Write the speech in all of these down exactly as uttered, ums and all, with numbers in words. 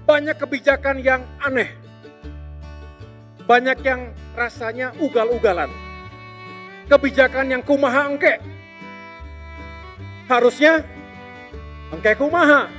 banyak kebijakan yang aneh, banyak yang rasanya ugal-ugalan, kebijakan yang kumaha engke, harusnya engke kumaha.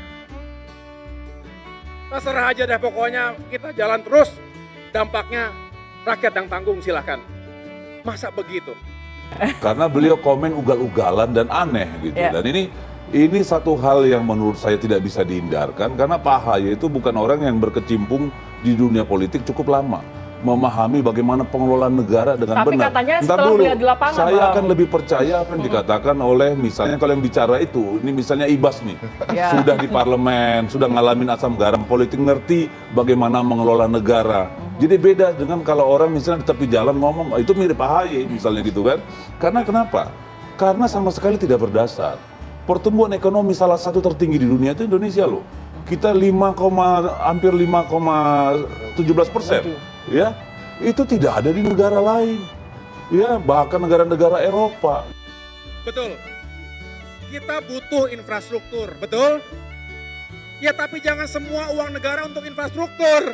Terserah aja deh, pokoknya kita jalan terus, dampaknya rakyat yang tanggung, silahkan. Masa begitu? Karena beliau komen ugal-ugalan dan aneh gitu. Yeah. Dan ini ini satu hal yang menurut saya tidak bisa dihindarkan, karena Pak Ahaye itu bukan orang yang berkecimpung di dunia politik cukup lama, memahami bagaimana pengelolaan negara dengan Tapi benar. Tapi katanya Ntar setelah dulu, lihat di lapangan, saya Bang. akan lebih percaya apa yang dikatakan oleh misalnya kalau yang bicara itu, ini misalnya Ibas nih, yeah. sudah di parlemen, sudah ngalamin asam garam politik, ngerti bagaimana mengelola negara. Jadi beda dengan kalau orang misalnya di tepi jalan ngomong, itu mirip Ahaye misalnya gitu kan. Karena kenapa? Karena sama sekali tidak berdasar. Pertumbuhan ekonomi salah satu tertinggi di dunia itu Indonesia loh. Kita lima, hampir lima koma tujuh belas persen. Ya, itu tidak ada di negara lain. Ya, bahkan negara-negara Eropa. Betul. Kita butuh infrastruktur, betul? Ya, tapi jangan semua uang negara untuk infrastruktur.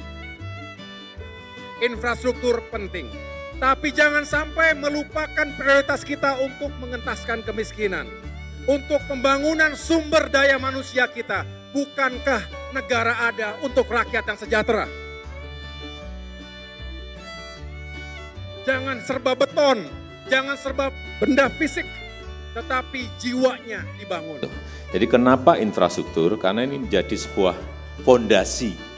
Infrastruktur penting, tapi jangan sampai melupakan prioritas kita untuk mengentaskan kemiskinan, untuk pembangunan sumber daya manusia kita. Bukankah negara ada untuk rakyat yang sejahtera? Jangan serba beton, jangan serba benda fisik, tetapi jiwanya dibangun. Jadi kenapa infrastruktur? Karena ini menjadi sebuah fondasi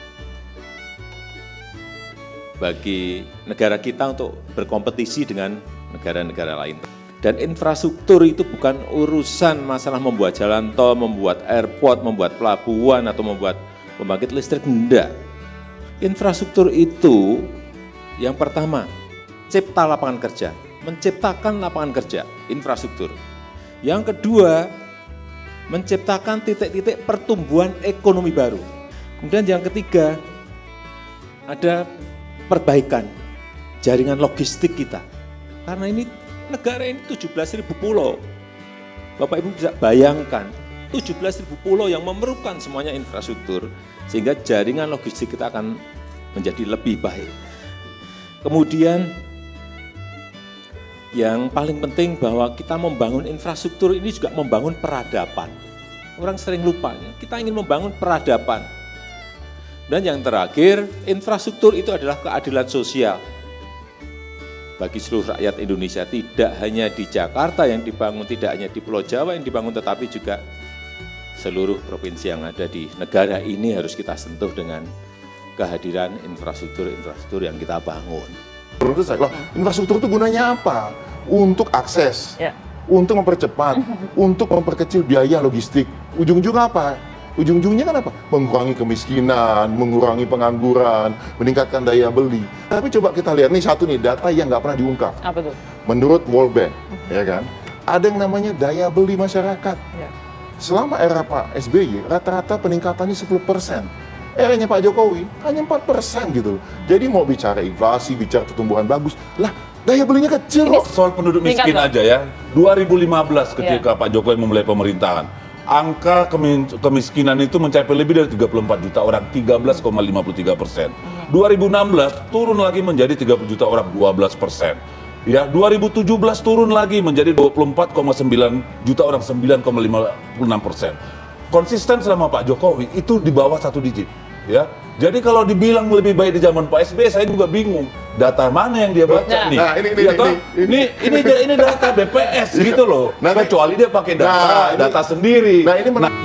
bagi negara kita untuk berkompetisi dengan negara-negara lain. Dan infrastruktur itu bukan urusan masalah membuat jalan tol, membuat airport, membuat pelabuhan, atau membuat pembangkit listrik, enggak. Infrastruktur itu yang pertama, cipta lapangan kerja, menciptakan lapangan kerja, infrastruktur. Yang kedua, menciptakan titik-titik pertumbuhan ekonomi baru. Kemudian yang ketiga, ada perbaikan jaringan logistik kita. Karena ini negara ini tujuh belas ribu pulau. Bapak Ibu bisa bayangkan, tujuh belas ribu pulau yang memerlukan semuanya infrastruktur, sehingga jaringan logistik kita akan menjadi lebih baik. Kemudian yang paling penting bahwa kita membangun infrastruktur ini juga membangun peradaban. Orang sering lupa, kita ingin membangun peradaban. Dan yang terakhir, infrastruktur itu adalah keadilan sosial bagi seluruh rakyat Indonesia. Tidak hanya di Jakarta yang dibangun, tidak hanya di Pulau Jawa yang dibangun, tetapi juga seluruh provinsi yang ada di negara ini harus kita sentuh dengan kehadiran infrastruktur-infrastruktur yang kita bangun. Menurut saya, loh, infrastruktur itu gunanya apa? Untuk akses, ya. Untuk mempercepat, untuk memperkecil biaya logistik. Ujung-ujungnya apa? Ujung-ujungnya kan apa? Mengurangi kemiskinan, mengurangi pengangguran, meningkatkan daya beli. Tapi coba kita lihat nih satu nih data yang nggak pernah diungkap. Apa tuh? Menurut World Bank, ya kan, ada yang namanya daya beli masyarakat. Ya. Selama era Pak S B Y, rata-rata peningkatannya sepuluh persen. Eranya Pak Jokowi hanya empat persen gitu. Jadi mau bicara inflasi, bicara pertumbuhan bagus, lah daya belinya kecil kok. Soal penduduk miskin aja ya, dua ribu lima belas ketika ya. Pak Jokowi memulai pemerintahan, angka kemiskinan itu mencapai lebih dari tiga puluh empat juta orang, tiga belas koma lima puluh tiga persen. dua ribu enam belas turun lagi menjadi tiga puluh juta orang, dua belas persen. Ya, dua ribu tujuh belas turun lagi menjadi dua puluh empat koma sembilan juta orang, sembilan koma lima puluh enam persen. Konsisten selama Pak Jokowi itu di bawah satu digit. Ya, jadi kalau dibilang lebih baik di zaman Pak S B Y, saya juga bingung. Data mana yang dia baca nah, nih? Nah, ini, ini, ya, ini, ini, ini, ini, ini data B P S gitu loh. Nah, kecuali dia pakai data, nah, data ini, sendiri. Nah, ini nah,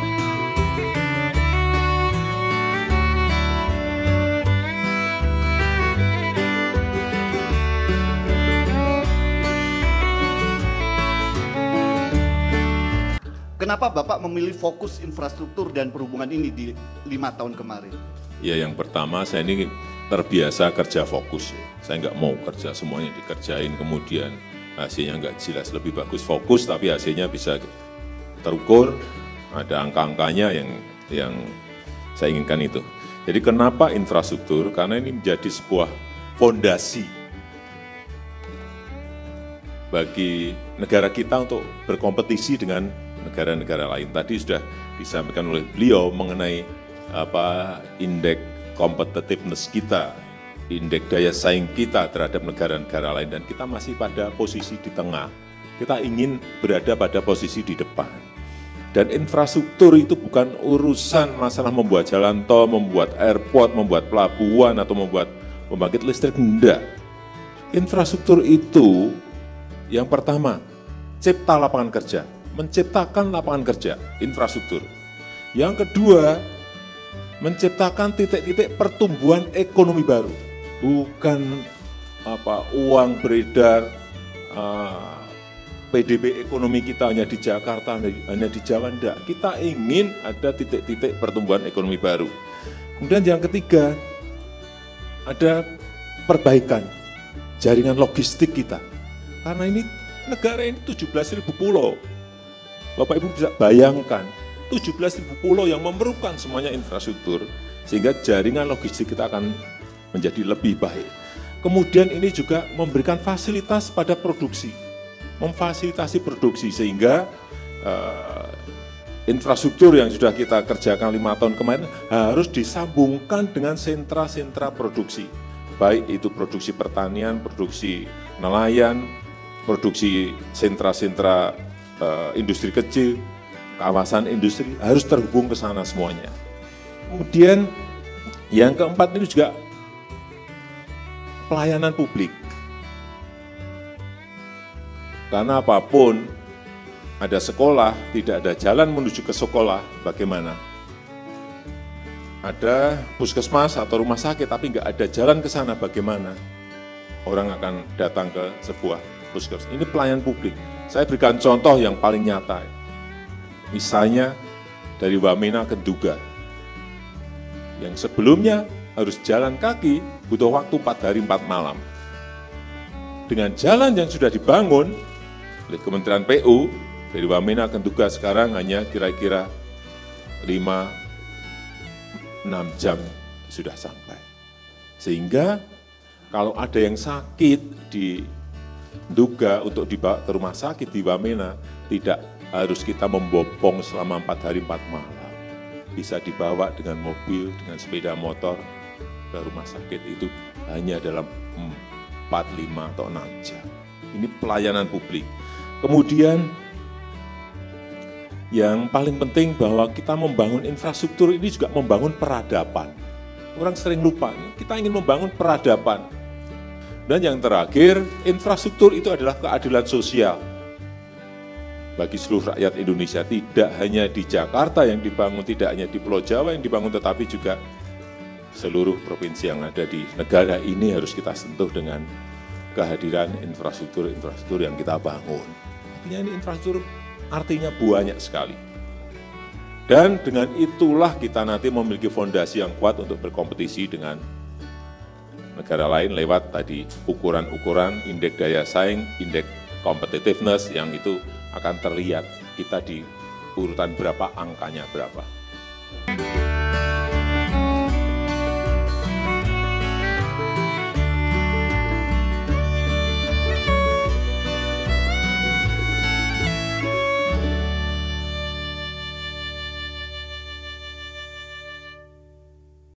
Kenapa Bapak memilih fokus infrastruktur dan perhubungan ini di lima tahun kemarin? Ya, yang pertama saya ini terbiasa kerja fokus. Saya nggak mau kerja semuanya dikerjain kemudian hasilnya nggak jelas. Lebih bagus fokus tapi hasilnya bisa terukur, ada angka-angkanya yang yang saya inginkan itu. Jadi kenapa infrastruktur? Karena ini menjadi sebuah fondasi bagi negara kita untuk berkompetisi dengan negara-negara lain. Tadi sudah disampaikan oleh beliau mengenai apa indeks competitiveness kita, indeks daya saing kita terhadap negara-negara lain, dan kita masih pada posisi di tengah. Kita ingin berada pada posisi di depan. Dan infrastruktur itu bukan urusan masalah membuat jalan tol, membuat airport, membuat pelabuhan, atau membuat pembangkit listrik, enggak. Infrastruktur itu yang pertama, cipta lapangan kerja, menciptakan lapangan kerja, infrastruktur. Yang kedua, menciptakan titik-titik pertumbuhan ekonomi baru, bukan apa uang beredar, uh, P D B ekonomi kita hanya di Jakarta, hanya di Jawa, enggak. Kita ingin ada titik-titik pertumbuhan ekonomi baru. Kemudian yang ketiga, ada perbaikan jaringan logistik kita. Karena ini negara ini tujuh belas ribu pulau. Bapak Ibu bisa bayangkan, tujuh belas ribu pulau yang memerlukan semuanya infrastruktur, sehingga jaringan logistik kita akan menjadi lebih baik. Kemudian ini juga memberikan fasilitas pada produksi, memfasilitasi produksi, sehingga uh, infrastruktur yang sudah kita kerjakan lima tahun kemarin harus disambungkan dengan sentra-sentra produksi, baik itu produksi pertanian, produksi nelayan, produksi sentra-sentra uh, industri kecil, kawasan industri, harus terhubung ke sana semuanya. Kemudian yang keempat ini juga pelayanan publik. Karena apapun, ada sekolah, tidak ada jalan menuju ke sekolah, bagaimana? Ada puskesmas atau rumah sakit, tapi nggak ada jalan ke sana, bagaimana? Orang akan datang ke sebuah puskesmas. Ini pelayanan publik. Saya berikan contoh yang paling nyata. Misalnya dari Wamena ke Nduga, yang sebelumnya harus jalan kaki, butuh waktu empat hari empat malam. Dengan jalan yang sudah dibangun oleh Kementerian P U, dari Wamena ke Nduga sekarang hanya kira-kira lima enam jam sudah sampai. Sehingga kalau ada yang sakit di Nduga untuk dibawa ke rumah sakit di Wamena, tidak harus kita membopong selama empat hari empat malam. Bisa dibawa dengan mobil, dengan sepeda motor ke rumah sakit itu hanya dalam empat, lima, atau enam jam. Ini pelayanan publik. Kemudian yang paling penting bahwa kita membangun infrastruktur ini juga membangun peradaban. Orang sering lupa, kita ingin membangun peradaban. Dan yang terakhir, infrastruktur itu adalah keadilan sosial. Bagi seluruh rakyat Indonesia, tidak hanya di Jakarta yang dibangun, tidak hanya di Pulau Jawa yang dibangun, tetapi juga seluruh provinsi yang ada di negara ini harus kita sentuh dengan kehadiran infrastruktur-infrastruktur yang kita bangun. Artinya ini infrastruktur artinya banyak sekali. Dan dengan itulah kita nanti memiliki fondasi yang kuat untuk berkompetisi dengan negara lain lewat tadi ukuran-ukuran indeks daya saing, indeks competitiveness yang itu akan terlihat kita di urutan berapa, angkanya berapa.